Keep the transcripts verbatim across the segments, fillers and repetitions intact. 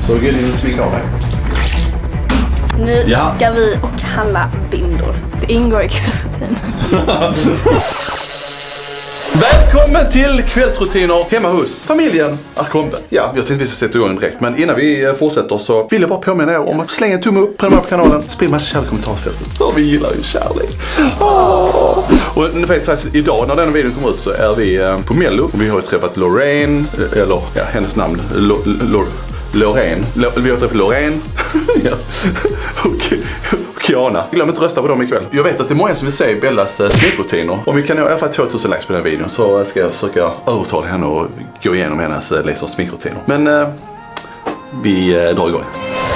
Så gå in och smika av dig. Nu ja. ska vi och handla bindor. Det ingår i kvällsrutinen. Välkommen till kvällsrutiner hemma hos familjen Arkombe. Ja, jag tänkte vi ska sätta igång direkt. Men innan vi fortsätter så vill jag bara påminna er om att slänga en tumme upp, prenumerera på kanalen, sprid massa kärlek i kommentarsfältet. För vi gillar ju kärlek. Oh. Och ni vet faktiskt, idag när den videon kommer ut så är vi på Mello. Och vi har ju träffat Lorraine, eller ja, hennes namn, L L Lorraine. L vi har träffat Lorraine. Ja. Och Kiana. Glöm inte att rösta på dem ikväll. Jag vet att det är många som vill se Bellas eh, smikrutiner. Om vi kan nå i alla fall tvåtusen likes på den här videon så ska jag försöka övertala henne och gå igenom hennes eh, liksom smikrutiner. Men eh, vi eh, drar igång.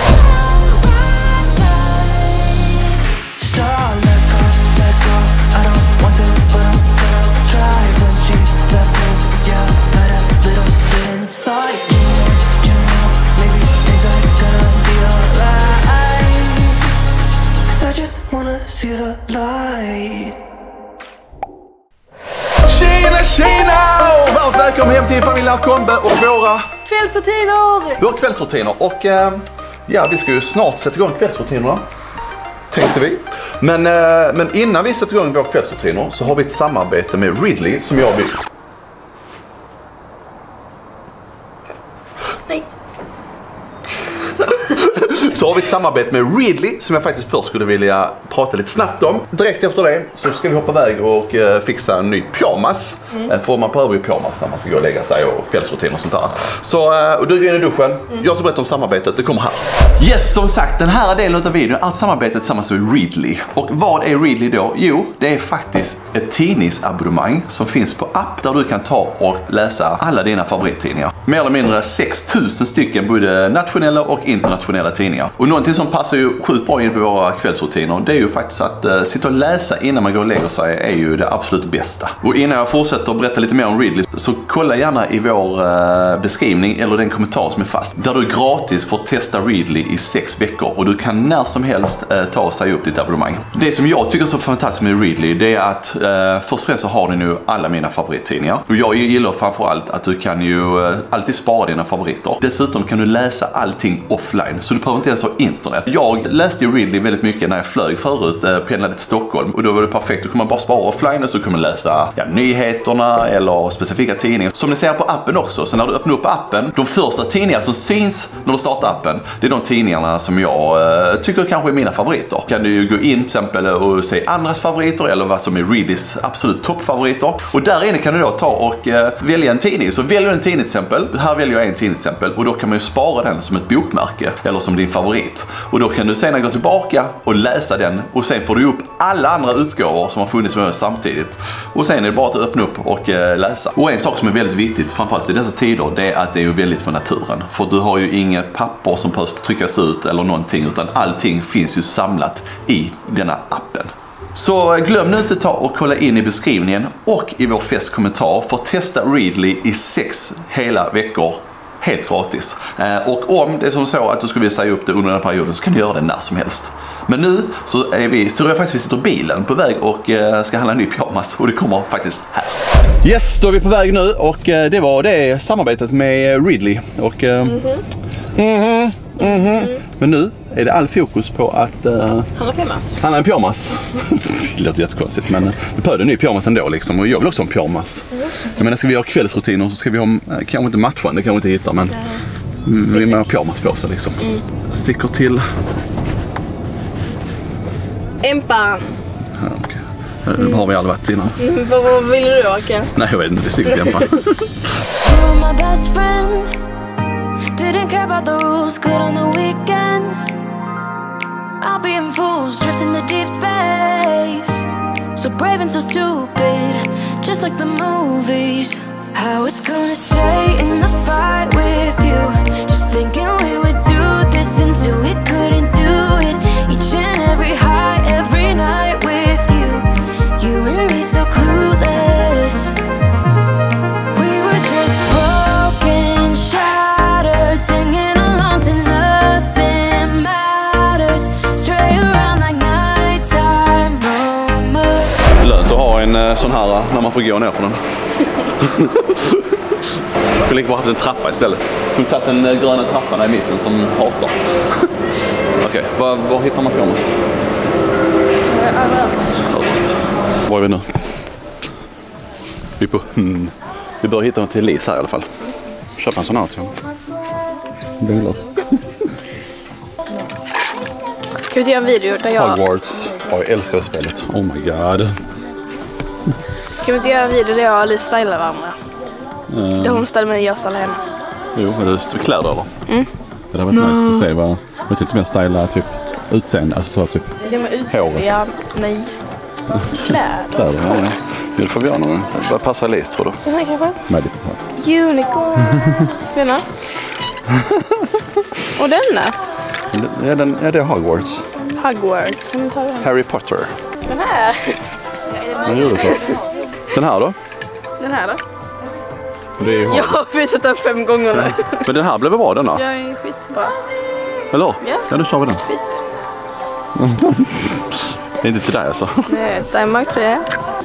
Tjena, tjena! Och varmt välkommen hem till familjen Arkombe och våra kvällsrutiner! Våra kvällsrutiner. Och eh, ja, vi ska ju snart sätta igång kvällsrutinerna, tänkte vi. Men, eh, men innan vi sätter igång våra kvällsrutiner så har vi ett samarbete med Ridley som jag vill... Nej. Så har vi ett samarbete med Ridley som jag faktiskt först skulle vilja prata lite snabbt om. Direkt efter det så ska vi hoppa iväg och uh, fixa en ny pyjamas. Mm. För man behöver ju pyjamas när man ska gå och lägga sig och kvällsrutin och sånt där. Så uh, och du går in i duschen. Mm. Jag ska berätta om samarbetet, det kommer här. Yes, som sagt, den här delen av videon är allt samarbetet tillsammans med Ridley. Och vad är Ridley då? Jo, det är faktiskt ett tidningsabonnemang som finns på app där du kan ta och läsa alla dina favorittidningar. Mer eller mindre sex tusen stycken både nationella och internationella tidningar. Och någonting som passar ju sjukt bra in på våra kvällsrutiner, det är ju faktiskt att uh, sitta och läsa innan man går och lägger sig är ju det absolut bästa. Och innan jag fortsätter att berätta lite mer om Ridley så kolla gärna i vår uh, beskrivning eller den kommentar som är fast. Där du gratis får testa Ridley i sex veckor och du kan när som helst uh, ta och säga upp ditt abonnemang. Det som jag tycker är så fantastiskt med Ridley, det är att uh, först och främst så har du nu alla mina favorittidningar. Och jag gillar framförallt att du kan ju uh, alltid spara dina favoriter. Dessutom kan du läsa allting offline så du behöver inte ens ha internet. Jag läste ju Ridley väldigt mycket när jag flög förut, eh, pendlade till Stockholm och då var det perfekt. Då kunde man bara spara offline och så kunde man läsa ja, nyheterna eller specifika tidningar. Som ni ser på appen också, så när du öppnar upp appen, de första tidningar som syns när du startar appen, det är de tidningarna som jag eh, tycker kanske är mina favoriter. Kan du ju gå in till exempel och se andras favoriter eller vad som är Ridleys absolut toppfavoriter. Och där inne kan du då ta och eh, välja en tidning. Så väljer du en tidning till exempel, här väljer jag en tidning till exempel och då kan man ju spara den som ett bokmärke eller som din favorit. Och då kan du sen gå tillbaka och läsa den och sen får du upp alla andra utgåvor som har funnits med samtidigt. Och sen är det bara att öppna upp och eh, läsa. Och en sak som är väldigt viktigt, framförallt i dessa tider, det är att det är väldigt för naturen. För du har ju inget papper som behöver tryckas ut eller någonting, utan allting finns ju samlat i denna appen. Så glöm nu inte ta och kolla in i beskrivningen och i vår festkommentar för att testa Ridley i sex hela veckor. Helt gratis. Eh, och om det är som så att du skulle vilja säga upp det under den här perioden så kan du göra det när som helst. Men nu så är vi, så jag faktiskt vi sitter i bilen på väg och eh, ska handla en ny pyjamas och det kommer faktiskt här. Yes, då är vi på väg nu och eh, det var det samarbetet med Ridley. Och, eh, mm-hmm. Mm-hmm. Mm-hmm. Men nu är det all fokus på att uh, handla pyjamas. Handla en pyjamas. Det låter jättekonstigt, men vi behöver en ny pyjamas ändå liksom. Och jag vill också ha en pyjamas. Mm. Jag menar, ska vi ha kvällsrutiner så ska vi ha, kanske inte matchen, det kan vi inte hitta, men mm. vi vill ha pyjamas på sig liksom. Mm. Sticker till. Empan. Ja, okay. Mm. Det har vi aldrig varit innan. Mm. Vad, vad vill du åka? Nej, jag vet inte, det sticker till Empan. Didn't care about the rules, good on the weekends. I'll be in fools, drifting to deep space. So brave and so stupid, just like the movies. I was gonna stay in the fight with you, just thinking we would do this until we couldn't do it. Each and every high, every night with you, you and me so clueless. We were just broken, shattered, singing along to nothing matters. Stray around like nighttime rumors. Lönt att ha en sån här när man får gå ner för den. skulle lika bra haft en trappa istället. Du har tagit den eh, gröna trappan i mitten som hatar. Okej, okay, var, var hittar man pyjamas? Överallt. Överallt. Var är vi nu? Vi är på... Hmm. Vi bör hitta något till Lisa här i alla fall. Köpa en sån här till honom. Bilar. Ska vi göra en video där jag... Hogwarts. Ja, jag älskar det spelet. Oh my god. Kan vi inte göra en video där jag och Lisa stylar varandra? Mm. Där hon ställer mig och jag stylar henne. Jo, är det kläder eller? Mm. Det hade varit no. nice att se vad... Jag tyckte mer styla typ utseende. Alltså så typ det med utseende, håret. Ja, nej. Kläder. Kläder, ja. ja. Det får vi göra någon. Vad passar Lis, tror du? Den här kanske? Med lite här. Unicorn. Denna. Och denna. Ja, den, ja, det är Hogwarts. Hogwarts. Harry Potter. Den här. Den gjorde så. Den här då? Den här då? Det är jag har visat den fem gånger nu. Men den här blev bra, den då? Jag är skitbra. Eller? Ja. Ja, nu kör vi den. Skit. Det är inte till dig alltså. Nej, det är Mark tre.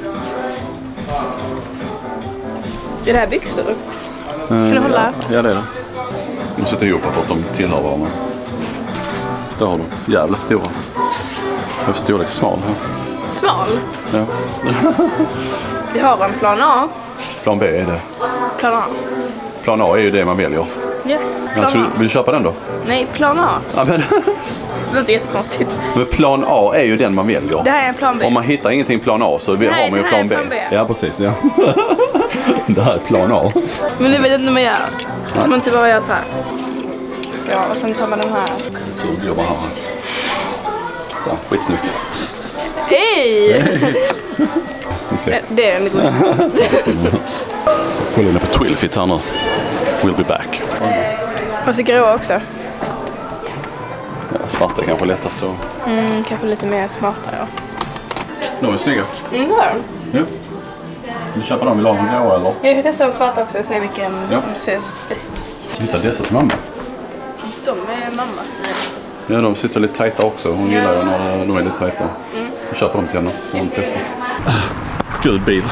Är det här byxor? Kan du hålla? Ja, det är det. De sitter ihop för att de tillhör varandra. Där har du. Jävligt stora. Jag är storlek smal här. Smal? Ja. Vi har en plan A. Plan B är det. Plan A. Plan A är ju det man väljer. Ja, men alltså, vill du köpa den då? Nej, plan A. Ja, men... Det låter jättekonstigt. Men plan A är ju den man väljer. Det här är en plan B. Om man hittar ingenting plan A så vi Nej, har man ju plan B. plan B. Ja, precis. Ja. Det här är plan A. Men nu vet jag inte vad man gör. Kan man inte bara göra så här? Så, och sen tar man den här. Så jobbar här. Så, skitsnyggt. Hej! Okay. Det är en god. Så kolla in på Twilfit här nu. We'll be back. Och så gråa också. Ja, svarta är kanske lättast att... Mm, kanske lite mer smarta, ja. De är snygga. Mm, det har de. Ja. Du köper dem i lag med gråa eller? Jag kan testa de svarta också och se vilken ja. som ser bäst. Du hittar dessa till mamma. De är mammas. Ja, de sitter lite tajta också. Hon ja. gillar ju när de är lite tajta. Mm. Jag köper dem till henne för att testa. Gud bil.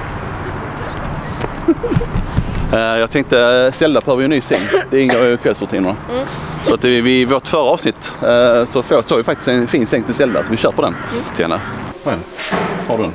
Jag tänkte Zelda behöver ju en ny säng. Det ingår ju kvällsrutinerna. Mm. Så att i vårt förra avsnitt så får så vi faktiskt en fin säng till Zelda. Så vi köper den mm. till henne. Vad är den? Har du den?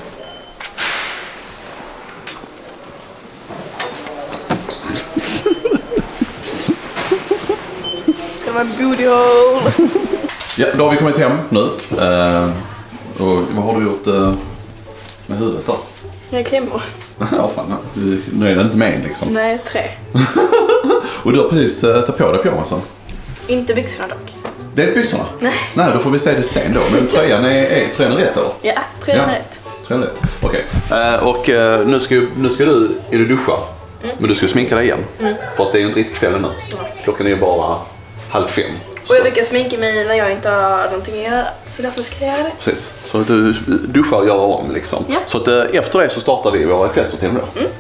Det var en booty hole. Ja, då har vi kommit hem nu. Uh, och vad har du gjort uh, med huvudet då? Jag klämmer. Ja, fan. Nu är det inte med liksom. Nej, tre. Och du har precis uh, tagit på dig pyjamasen. Inte byxorna dock. Det är inte byxorna? Nej. Nej, då får vi se det sen då. Men tröjan är, är, tröjan är rätt eller? Ja, tröjan är ja. rätt. Tröjan är rätt. Okej. Okay. Uh, och uh, nu, ska, nu ska du, är du duscha. Mm. Men du ska sminka dig igen. Mm. För att det är ju inte riktigt kvällen nu. Mm. Klockan är ju bara halv fem. Så. Och jag brukar sminka mig när jag inte har någonting att göra. Så därför ska jag göra det. Precis. Så du duschar och gör om liksom. Ja. Så att, uh, efter det så startar vi våra kvällsrutiner då. Mm.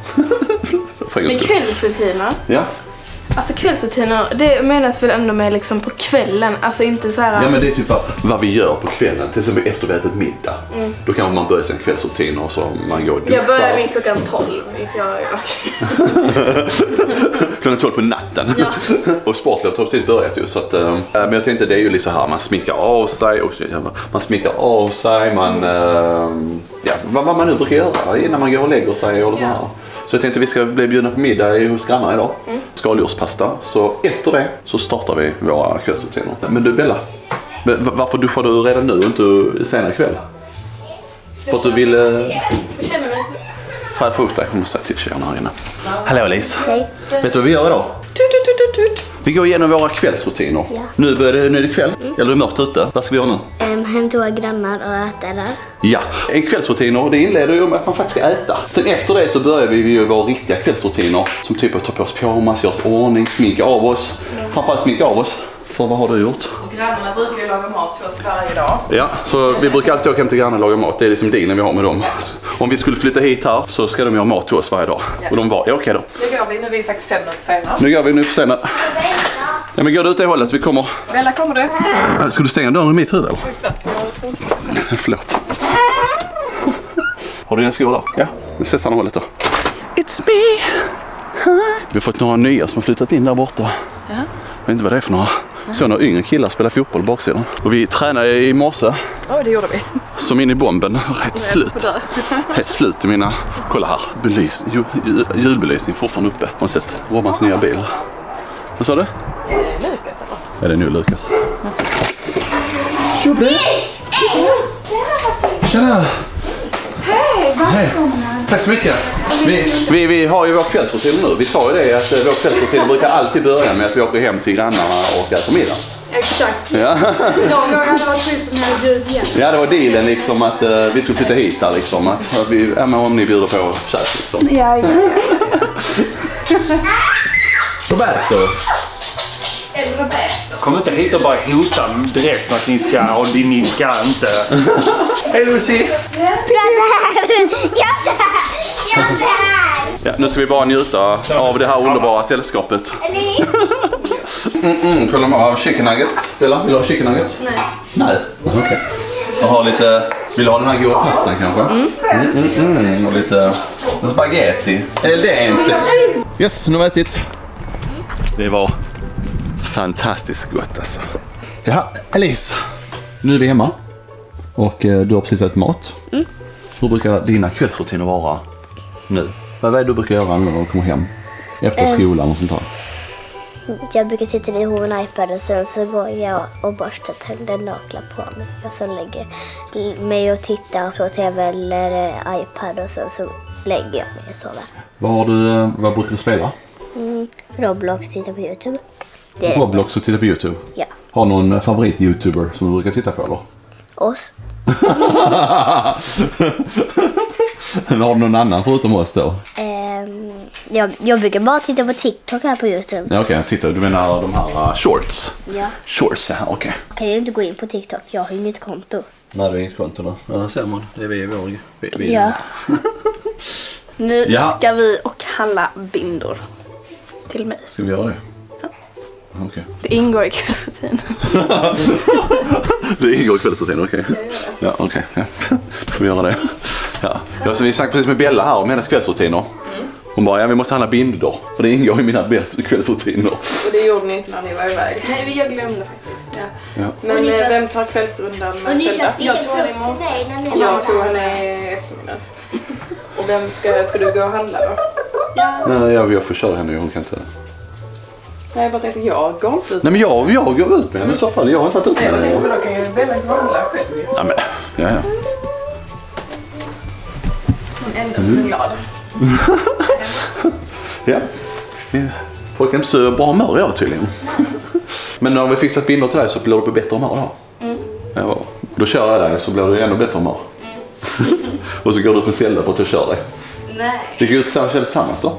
Men kvällsrutiner? Ja. Alltså kvällsrutiner, det menas väl ändå med liksom på kvällen, alltså inte så här. Ja, men det är typ vad, vad vi gör på kvällen, till exempel efter vi ätit middag. Mm. Då kan man börja sin kvällsrutiner och så man går och duschar. Jag börjar min klockan tolv, för jag är ganska... klockan tolv på natten. Ja. Och sportlovet har precis börjat ju, så att, äh, men jag tänkte det är ju liksom här, man sminkar av sig och man sminkar av sig, man, äh, ja, vad, vad man nu brukar göra innan man går och lägger sig och så här. Ja. Så jag tänkte vi ska bli bjudna på middag hos grannar idag. Mm. Skaldjurspasta. Så efter det så startar vi våra kvällsrutiner. Men du Bella, varför duschar du redan nu och inte senare kväll? För att du vill... Jag känner mig. Får jag få upp dig? Jag måste säga till tjejerna här inne. Hallå Alice. Hej. Vet du vad vi gör idag? Vi går igenom våra kvällsrutiner. Ja. Nu, börjar det, nu är det kväll, mm. eller är det mörkt ute. Vad ska vi göra nu? Um, hem till våra grannar och äta där. Ja, en kvällsrutiner, det inleder ju med att man faktiskt ska äta. Sen efter det så börjar vi ju våra riktiga kvällsrutiner. Som typ att ta på oss pyjamas, göra oss ordning, sminka av oss. Mm. Framförallt sminka av oss. För vad har du gjort? Grannarna brukar ju laga mat till oss varje dag. Ja, så vi brukar alltid åka hem till grannarna och laga mat. Det är liksom dealen vi har med dem. Om vi skulle flytta hit här så ska de göra mat till oss varje dag. Ja. Och de var, ja okej då. Nu går vi, nu är vi faktiskt fem minuter senare. Nu går vi, nu för senare. Ja, men går du ut det hållet så vi kommer... Bella, kommer du? Ska du stänga dörren i mitt huvud eller? Förlåt. Har du dina skor där? Ja, vi ses andra hållet då. It's me. Vi har fått några nya som har flyttat in där borta. Ja. Jag vet inte vad det är för några. Så några yngre killar spelar fotboll på baksidan. Och vi tränade i morse. Ja, det gjorde vi. Som in i bomben. Rätt slut. Helt slut i mina... Kolla här. Belys... Ljudbelysning fortfarande uppe. Har ni sett Robans nya bil? Vad sa du? Är det Lukas eller? Ja, det är nu Lukas. Tjubbe! Tjena! Hej, välkomna! Tack så mycket. Vi, vi, vi har ju vår kvällsrutin nu. Vi sa ju det att vår kvällsrutin brukar alltid börja med att vi åker hem till grannarna och äter middag. Exakt. Ja. Jag hade varit schysst om jag hade bjudit igen. Ja, det var dealen liksom att uh, vi skulle flytta hit där liksom. Att, att vi, ja, men om ni bjuder på kärlek liksom. Ja, ja, ja. Roberto. Eller Roberto. Kom inte hit och bara hota direkt med att ni ska och ni ska inte. Hej Lucy! Jag är där! Jag är där! Jag är där! Ja, nu ska vi bara njuta av det här underbara sällskapet. Mm, mm, kolla med av chicken nuggets. Bella, vill du ha chicken nuggets? Nej. Nej, okej. Okay. Jag har lite... Vill du ha den här goda pastan kanske? Mm. Mm, mm, mm. Och lite spaghetti. Eller det är inte. Yes, nu har vi ätit. Det var fantastiskt gott alltså. Ja, Elise. Nu är vi hemma. Och eh, du har precis ätit mat. Mm. Hur brukar dina kvällsrutiner vara nu? Vad är det du brukar göra när du kommer hem? Efter skolan och sånt här? Jag brukar sitta i en iPad och sen så går jag och borstar tänderna och klär på mig. Och sen lägger mig och tittar på tv eller iPad och sen så lägger jag mig och sover. Vad, har du, vad brukar du spela? Mm, Roblox, tittar på YouTube. Det är Roblox och tittar på YouTube? Ja. Har du någon favorit-youtuber som du brukar titta på eller? Oss. Eller har du någon annan förutom oss då? Um, jag, jag brukar bara titta på TikTok här på YouTube. Ja, okej, okay, titta. Du menar de här uh, shorts? Ja. Shorts, ja, okej. Okay. Kan jag inte gå in på TikTok? Jag har ju inget konto. Nej, det är inget konto då. Ja, där ser man. Det är vi i vår... Vi, vi ja. Nu ja. ska vi och handla bindor till mig. Ska vi göra det? Ja. Okej. Okay. Det ingår i kvällsrutinen. Det ingår i kvällsrutinen, okej. Okay. Ja, okej. Okay. Ja. Då får vi göra det. Ja. Ja, så vi snackade precis med Bella här om hennes kvällsrutiner. Mm. Hon bara, ja vi måste handla bindor. För det ingår i mina kvällsrutiner. Och det gjorde ni inte när ni var iväg. Nej, jag glömde faktiskt. Ja. Ja. Men ni, vem tar kvällsrundan med Zelda? Jag tror henne i morse. Jag tror henne i eftermiddags. Och vem ska, ska du gå och handla då? Ja. Nej, jag, jag får köra henne, hon kan inte. Nej, jag bara tänkte, jag går inte ut. Nej, men jag, jag går ut med henne i så fall. Jag har inte varit ut med henne. Nej, men då kan ju Bella gå och handla själv. Ja, men, ja, ja. Hon enda som är glad. Ja. Folk är inte så bra humör idag tydligen. Men när vi fixat bindor till dig så blir du på bättre humör då. Mm. Ja, då kör jag dig så blir du ännu bättre humör. Mm. Och så går du ut med Zelda för att jag kör dig. Nej. Det går ut tillsammans då?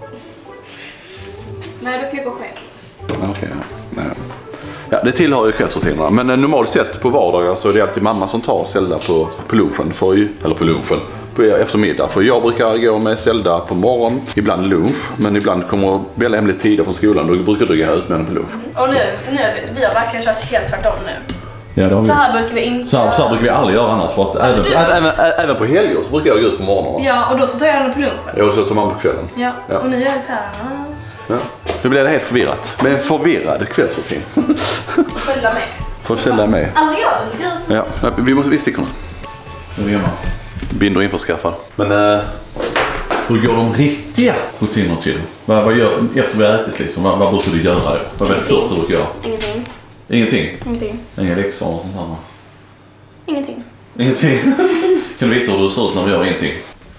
Nej, då kan jag gå själv. Ja, okej. Ja. Ja, det tillhör ju kvällsrutinerna. Men normalt sett på vardagar så är det alltid mamma som tar Zelda på, på lunchen. För, eller på lunchen. På eftermiddag. För jag brukar gå med Zelda på morgon, ibland lunch. Men ibland kommer Bella hem lite tidigare från skolan. Då brukar du gå ut med henne på lunch. Och nu, nu vi har verkligen kört helt tvärtom nu. Ja, det har vi. Så här brukar vi inte så här, så här brukar vi aldrig göra annars. För att alltså, även, du... även, även, även på helger så brukar jag gå ut på morgonen. Ja, och då så tar jag henne på lunchen. Ja, och så tar man på kvällen. Ja, ja. Och nu är det så här. Ja. Nu blir det helt förvirrat. Men förvirrad kvällsrutin. Och Zelda med. Får Zelda med. Aldrig jag. Ja, vi måste visst sticka. Nu är vi hemma. Bindor införskaffad. Men äh, hur går de riktiga rutiner till? Vad, vad gör efter vi har ätit liksom? Vad, vad brukar du göra då? Vad är det första du brukar göra? Ingenting. Ingenting? Ingenting. Inga läxor och sånt där? Ingenting. Ingenting? Kan du visa hur du ser ut när du gör ingenting?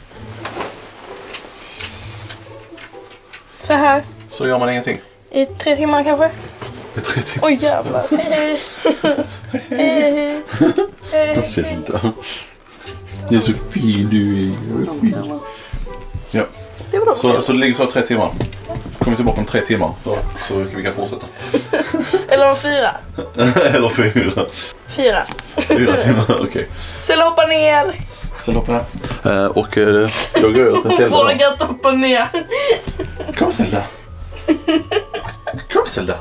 Så här. Så gör man ingenting? I tre timmar kanske? I tre timmar? Oj jävlar. Hej. Hej. Hej. Zelda. Det är så fin du är. Ja. Det var så, så det ligger så tre timmar. Kommer tillbaka om tre timmar. Så, så vi kan fortsätta. Eller om fyra. Eller fyra. Fyra. Fyra timmar, okej. Okay. Sen hoppa ner. Sen hoppa ner. Uh, och uh, jag går ut med Zelda. Våga inte hoppa ner. Kom Zelda. Kom Zelda.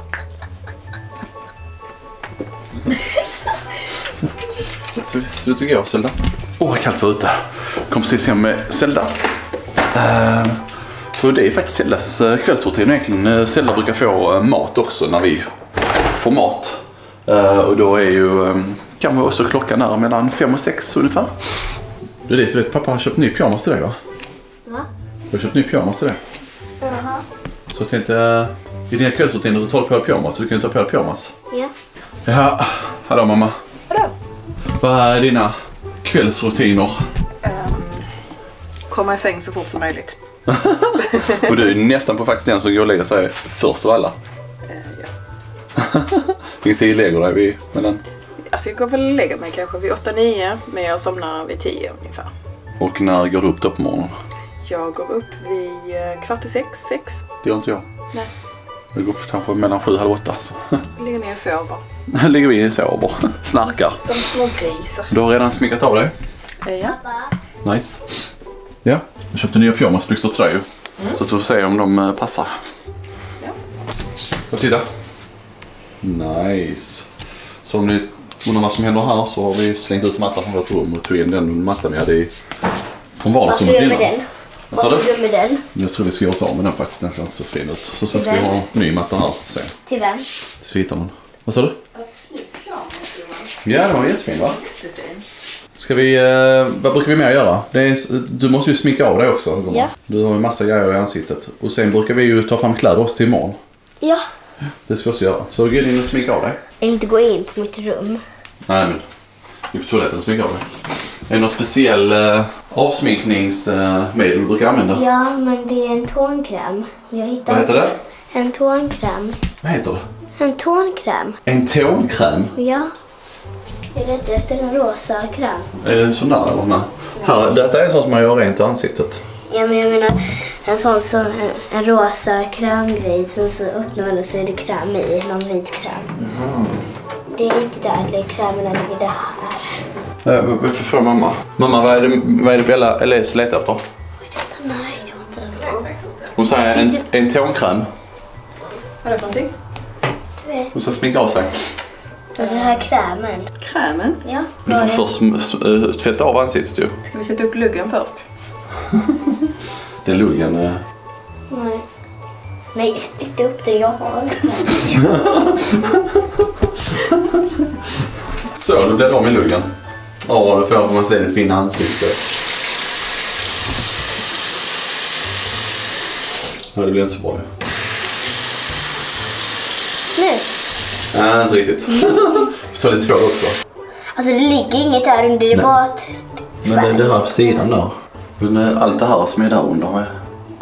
Så, så ut och gå Zelda. Åh, oh, kallt var ute. Kom precis hem med Zelda. Uh, Så det är faktiskt Sellas kvällsrutin egentligen. Sella brukar få mat också när vi får mat. Och då är ju, kan man också klockan där mellan fem och sex ungefär. Det är det, så vet pappa har köpt ny pyjamas till dig, va? Va? Du har köpt ny pyjamas till dig. Jaha. Så jag tänkte, i dina kvällsrutiner så tar du på dig pyjamas, så du kan ta på dig pyjamas. Ja. Ja, hallå mamma. Hallå. Vad är dina kvällsrutiner? Um, komma i säng så fort som möjligt. Och du är nästan på faktiskt den som går och lägger sig först av alla. Uh, ja. Vilken tid lägger dig vid mellan? Alltså jag går väl och lägger mig kanske vid åtta nio, men jag somnar vid tio ungefär. Och när går du upp då på morgonen? Jag går upp vid kvart i sex, sex. Det gör inte jag. Nej. Jag går upp kanske mellan sju, halv åtta. Så. Ligger ner och sover. Ligger vi och sover. Snarkar. Som små grisar. Du har redan sminkat av dig? Ja. Nice. Ja, jag köpte nya pyjamasbyxor till dig. Mm. Så att vi får se om de passar. Ja. Och titta. Nice. Så om ni undrar vad som händer här så har vi slängt ut mattan från vårt rum och tog in den mattan vi hade i från vardagsrummet innan. Vad ska du med den? Vad sa du? Vad ska du med den? Jag tror vi ska göra oss av med den faktiskt. Den ser inte så fin ut. Så sen ska vi ha en ny matta här sen. Till vem? Till Svitanen. Vad sa du? Ja, det var jättefin, va? Ska vi, eh, vad brukar vi mer göra? Det är, du måste ju sminka av dig också. Ja. Du har ju massa grejer i ansiktet. Och sen brukar vi ju ta fram kläder också till imorgon. Ja. Det ska vi också göra. Så gå in och sminka av dig. Jag vill inte gå in på mitt rum. Nej, men du är på toaletten och sminka av dig. Är det någon speciell eh, avsminkningsmedel du brukar använda? Ja, men det är en tånkräm. Jag hittade Vad heter det? En tånkräm. Vad heter det? En tånkräm. En tånkräm? Ja. Jag letar efter en rosa kräm. Är det en sån där eller nej? Här, detta är en sån som man gör rent i ansiktet. Ja, men jag menar en sån som en, en rosa krämgrej. Sen så öppnar man och så är det kräm i. Någon vit kräm. Mm. Det är inte där, det är krämerna ligger där. Äh, vad får fråga mamma? Mamma, vad är det, vad är det Bella Elise letar efter? Nej, det var inte det. Hon säger en, en tånkräm. Vad är det för någonting? Du vet, Hon ska sminka av sig. den här krämen. Krämen? Ja, Du får först uh, tvätta av ansiktet ju. Ska vi sätta upp luggen först? Det är luggen. Uh... Nej. Nej, inte upp det jag har. Så, då blir det av med luggen. Ja, då får man se ditt fina ansikte. Ja, det blir inte så bra ju. Nu. Nej, inte riktigt. Vi tar lite tvål också. Alltså det ligger inget där under, det är bara att... Men det, det här på sidan där. Men allt det här som är där under är...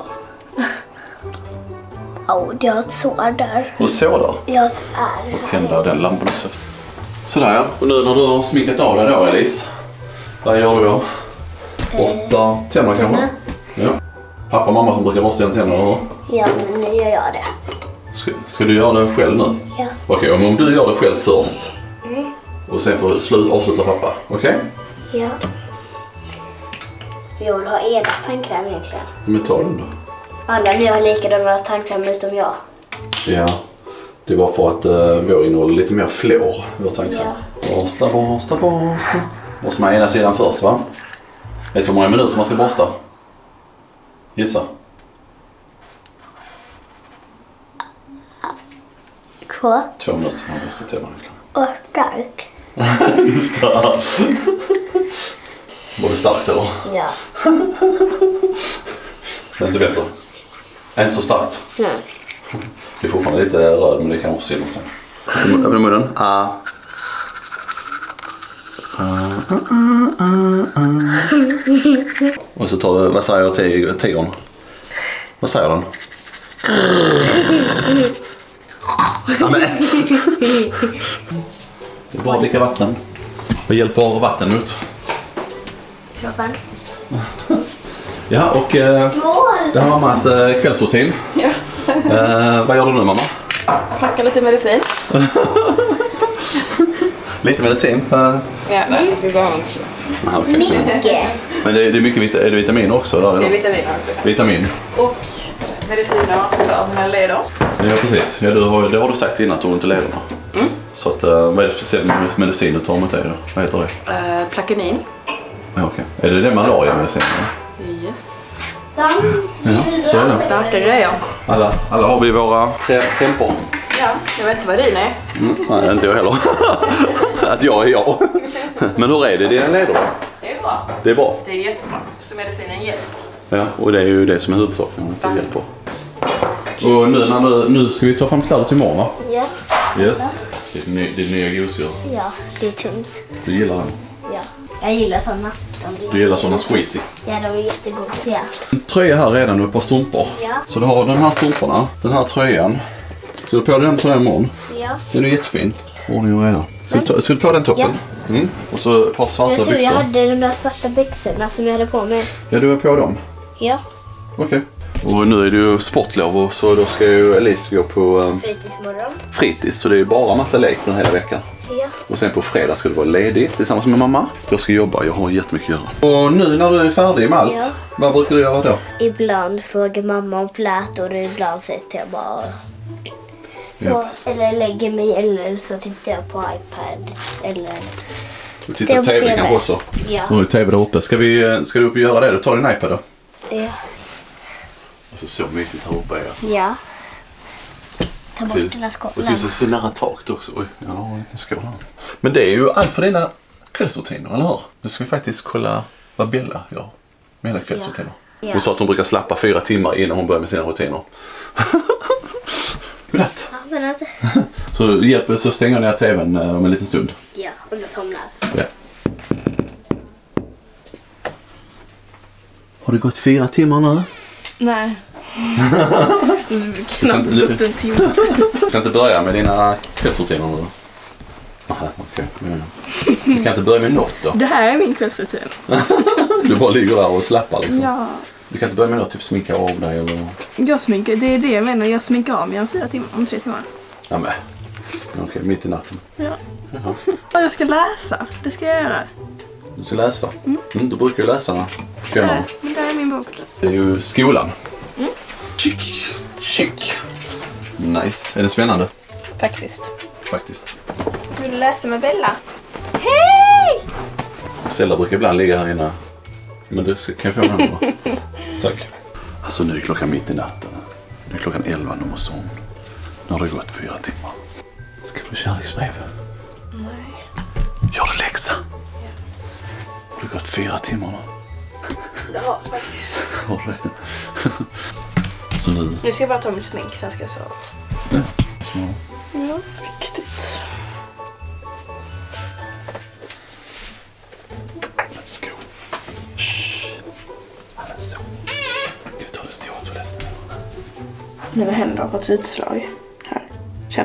Ja, oh, det har ett sår där. Och så där. Jag har ett ärr. Och tända den lampan också. Sådär ja. Och nu när du har sminkat av dig då, Elise. Vad gör du då? Borsta tänderna kanske? Ja. Pappa och mamma som brukar borsta tänderna, eller? Ja, men nu gör jag det. Ska, ska du göra det själv nu? Ja. Okej, okay, om du gör det själv först. Mm. Och sen får du slut, avsluta pappa. Okej? Okay? Ja. Jag vill ha Edas tandkräm egentligen. Men ta den då. Alla nu har likadana tandkräm utom jag. Ja. Det var för att uh, vår innehåller lite mer flår. Vår tandkräm. Ja. Borsta, borsta, borsta. Måste man ena sidan först, va? Vet du hur många minuter man ska borsta? Gissa. Två. Två minuter ska man borsta tänderna. Och stark. Just det. Var det starkt eller? Ja. Känns det bättre? Inte så starkt. Nej. Det är fortfarande lite röd, men det kan försvinna sen. Öppna munnen. Ah. Och så tar du, vad säger tig- tigern? Vad säger den? Det är bara att dricka vatten. Vad hjälper vatten mot? Kroppen. Ja, och eh, det här var mammas eh, kvällsrutin. Ja. Eh, vad gör du nu, mamma? Packa lite medicin. Lite medicin? Uh. Ja, nej, det behöver inte. Ah, okay. Mycket. Men det är, det är mycket vit- är det vitaminer också? Där, Det är vitaminer också. Vitamin. Och mediciner för mina leder. Ja, precis. Ja, du har, det har du sagt innan att du inte lederna. Mm. Så att, uh, vad är det speciellt medicin du tar mot dig då? Vad heter det? Uh, Plaquenil. Ja, okej. Okay. Är det det malaria-medicin? Yes. Ja, så är det. Starka grejer. Alla, alla har vi våra tempor. Ja, jag vet inte vad din är. Mm, nej, inte jag heller. Att jag är jag. Men hur är det dina leder då? Det är bra. Det är bra. Det är jättebra. Så medicinen hjälper. Ja, och det är ju det som är huvudsaken. Det hjälper. Och nu, när du, nu ska vi ta fram kläder till imorgon, va? Ja. Yes. Ditt, ny, ditt nya gosedjur. Ja, det är tungt. Du gillar den? Ja, jag gillar såna. Du gillar såna squeezy? Ja, de är jättegosiga. En tröja här redan och ett par strumpor. Ja. Så du har den här strumporna, den här tröjan. Ska du på den tröjan imorgon? Ja. Den är jättefin. Ordning och reda. Ska du ta, ska du ta den toppen? Ja. Mm. Och så ett par svarta jag tror byxor. jag hade de där svarta byxorna som jag hade på mig. Ja, du är på dem? Ja. Okej. Okay. Och nu är det ju sportlov och så då ska ju Elise gå på um, fritidsmorgon. Fritids, så det är ju bara massa lek den hela veckan. Ja. Och sen på fredag ska du vara ledig tillsammans med mamma. Jag ska jobba, jag har jättemycket att göra. Och nu när du är färdig med allt, ja. Vad brukar du göra då? Ibland frågar mamma om plätor och ibland sätter jag bara... Så, ja. Eller lägger mig eller så tittar jag på iPad eller... Du tittar på tv kanske också? Ja. Nu är det tv där uppe. Ska, vi, ska du upp och göra det? Du tar din iPad då? Ja. Alltså så mysigt här uppe är alltså. Ja. Ta bort den här skålen. Och så är det så nära taket också. Oj, jag har en liten skål här. Men det är ju allt för dina kvällsrutiner, eller hur? Nu ska vi faktiskt kolla vad Bella gör med hela kvällsrutiner. Ja. Ja. Hon sa att hon brukar slappa fyra timmar innan hon börjar med sina rutiner. Godnatt. Ja, godnatt. Så hjälper så stänger ner tvn om en liten stund. Ja, och jag somnar. Ja. Har det gått fyra timmar nu? Nej. Knappt gått en timme. Jag ska inte börja med dina kvällsrutiner nu. Aha, okej. Okay. Du kan inte börja med något då? Det här är min kvällsrutin. Du bara ligger där och slappar liksom. Ja. Du kan inte börja med något, typ sminka av dig eller... Jag sminkar, det är det jag menar. Jag sminkar av mig om fyra timmar, om tre timmar. Ja men. Okej, okay, mitt i natten. Ja. Jaha. Och jag ska läsa. Det ska jag göra. Du ska läsa? Mm. Mm, du brukar ju läsa när Nej, men det är min bok. Det är ju skolan. Mm. Chic, chic. Nice. Är det spännande? Faktiskt. Faktiskt. Vill du läsa med Bella? Hej! Sella brukar ibland ligga här inne. Men du ska, kan jag få den då? Tack. Alltså nu är klockan mitt i natten. Nu är klockan elva, nu måste hon. Nu har det gått fyra timmar. Ska du kärleksbrev? Nej. Gör du läxa? Ja. Har det gått fyra timmar nu? Ja, faktiskt. Har det? Så nu... Nu ska jag bara ta min smink, sen ska jag sova. Ja, så... Ja, viktigt. Let's go. Shh. Så. Ska vi ta det stora toaletten? Mina händer har fått utslag. Här. Känn.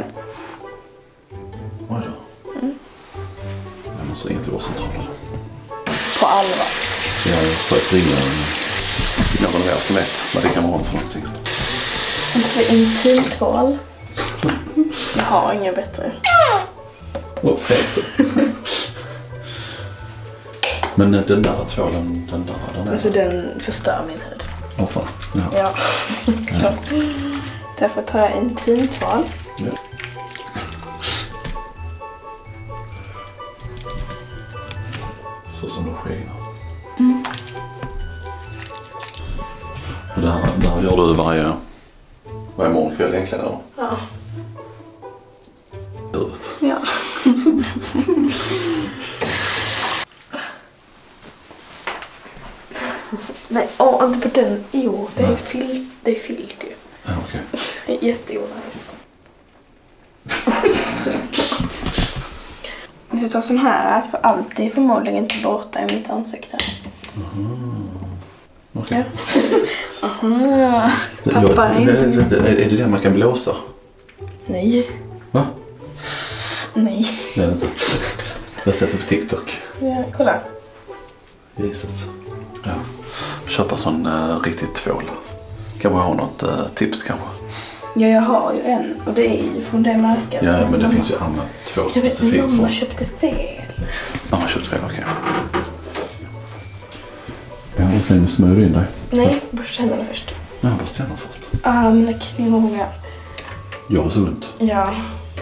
Oj då. Mm. Jag måste ringa till vårdcentralen. På allvar. Jag har försökt ringa någon av er som vet vad det kan vara för någonting. Inte intimtvål. Jag har inga bättre. Åh, fäste. Men den där tvålen, den där, den är... Alltså den förstör min hud. Åh fan. Ja. Ja. Så. Därför tar jag intimtvål. Ja. Så som det sker. Mm. Och det här, det här gör du varje, varje morgonkväll egentligen då? Ja. Huvudet. Ja. Nej, åh, inte på den. Jo, det är filt, det är filt ju. Ja, okej. Okay. Jätteonajs. Jag tar sån här för alltid förmodligen inte borta i mitt ansikte. Mm. Okej. Okay. Aha. Pappa är inte... Är det det man kan blåsa? Nej. Va? Nej. Det är det inte. Jag har sett det på TikTok. Ja, kolla. Jesus. Ja. Köpa sån uh, riktigt tvål. Kan man ha något uh, tips kanske? Ja, jag har ju en. Och det är ju från det märket. Ja, men det mamma... finns ju andra tvål jag specifikt. Jag vet inte, mamma köpte fel. Mamma köpte fel, okej. Okay. Ja, och sen smörjer in dig. Nej, borsta tänderna först. Ja, borsta tänderna först. Ah, mina knivhågar. Jag har så ont. Ja.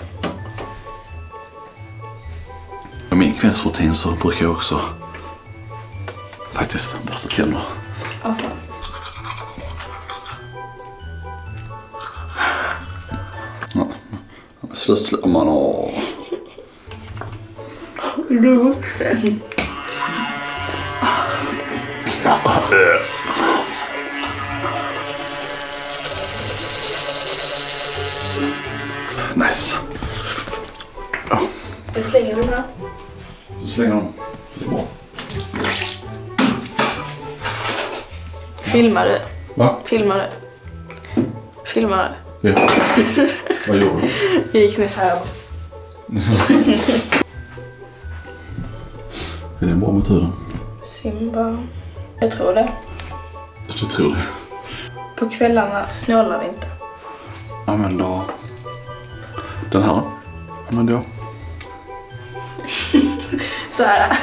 I min kvällsrutin så brukar jag också faktiskt borsta tänderna. Aha. Slut, man har... Nice. Ja. Jag slänger den här. Så slänger de. Det är bra. Filmar du? Va? Filmar du? Filmar du? Ja. Vad gjorde du? Jag gick ner så här. Är det en bra metod? Simba. Jag tror det. Jag tror det. På kvällarna snålar vi inte. Ja men då... Den här då? Ja men då... Så här.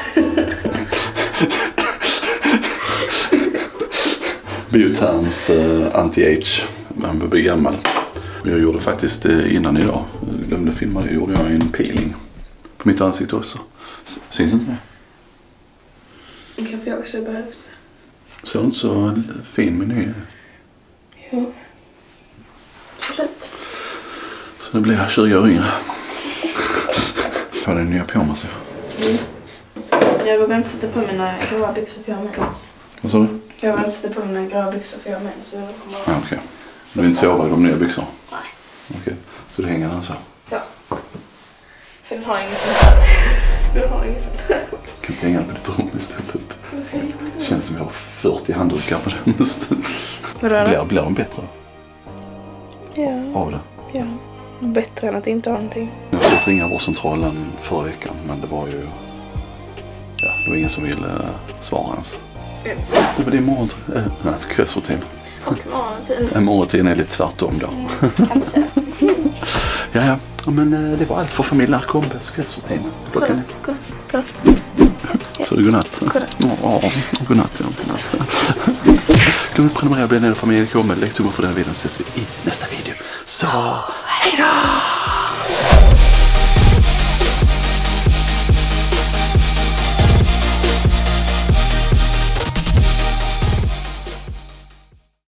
Bioterms uh, anti-age. Man blir gammal. Jag gjorde faktiskt uh, innan idag. Jag glömde filma det. Gjorde jag en peeling. På mitt ansikte också. S- syns inte det? Det kanske jag också behövt. Ser du inte så fin min är? Jo. Absolut. Så nu blir jag tjugo år yngre. Får det nya pyjamas. Mm. Jag vågar inte sätta på mina grå byxor för jag har mens. Vad sa du? Jag vågar inte sätta på mina grå byxor för jag har mens. Ja, okej. Okay. Du vill inte sova i de nya byxor? Nej. Okej. Okay. Så det hänger där så? Ja. För den har ingen sån här. Den har ingen sån här. Kan inte hänga på ditt rum istället. Det känns som jag har fyrtio handdukar på den istället. Blir, blir de bättre? Ja. Av det? Ja. Bättre än att inte ha någonting. Jag har försökt ringa vårdcentralen förra veckan, men det var ju... Ja, det var ingen som ville uh, svara ens. Ens. Det var det morgon... Äh, nej, kvällsrutin. Och morgontid. En morgontid är lite tvärtom då. Mm, kanske. ja, ja. ja, men uh, det var allt för familj Larkombes kvällsrutin. Kolla, kolla, kolla. Så det är godnatt. Godnatt. Ja, godnatt, ja, godnatt. Glöm inte prenumerera på den familjen kommer. Lägg tummen för den videon så ses vi i nästa video. Så, hej då!